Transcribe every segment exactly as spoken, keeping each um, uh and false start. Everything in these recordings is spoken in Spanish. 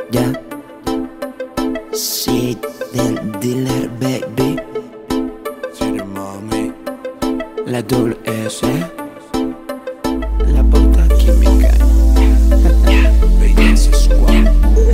Ya. Shit del dealer, baby. City mami. La doble S. La puta química. Belleza Squad.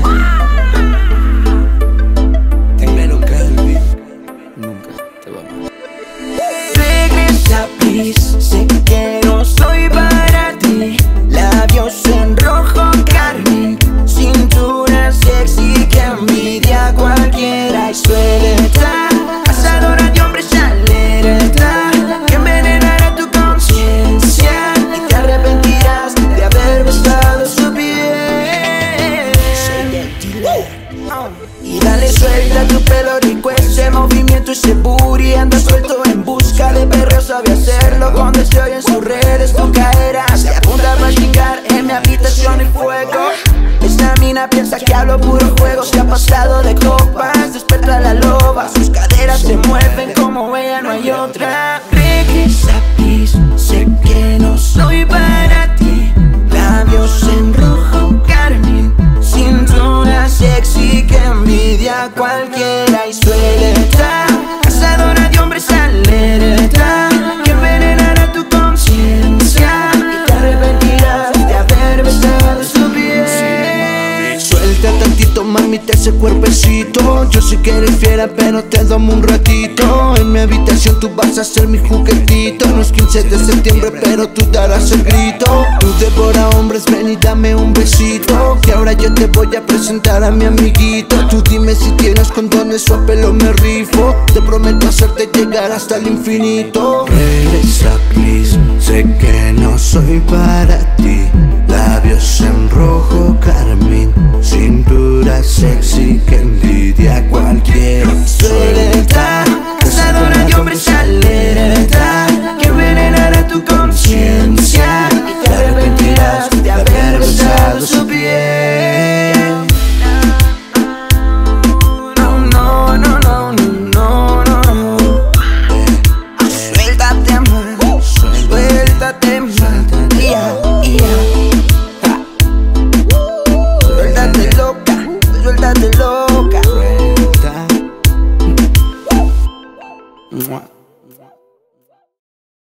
Dímelo, Calvi. Nunca te va a... Regresa, please. Sé que no soy para ti. Labios en rojo carmín, cintura sexy que envidia a cualquiera. Y suele estar pasadora de hombres alerta, que envenenará tu conciencia y te arrepentirás de haber besado su piel. Y dale suelta a tu pelo rico, ese movimiento, ese booty. Anda suelto en busca de perreo, sabe hacerlo. Cuando estoy en sus redes tú caerás. Se apunta a practicar en mi habitación y fuego. Esta mina piensa que hablo puro juego. Se ha pasado de copas, desperta la loba. Sus caderas se mueven como ella, no hay otra. Regresa, please. Sé que no soy para ti. Labios en rojo carmín, cintura sexy que envidia a cualquiera. Y suele estar cazadora de hombres alerta, que envenenará tu conciencia y te arrepentirás de haber besado su piel. Suelta tantito, mamita, ese cuerpecito. Yo sé que eres fiera, pero te domo un ratito. En mi habitación tú vas a ser mi juguetito. No es quince de septiembre, pero tú darás el grito. Tú devora hombres, ven y dame un besito, que ahora yo te voy a presentar a mi amiguito. Tú dime si tienes condones o a pelo me rifo. Te prometo hacerte llegar hasta el infinito. Regresa, please. Sé que no soy para ti. Labios en rojo carmín, cintura sexy que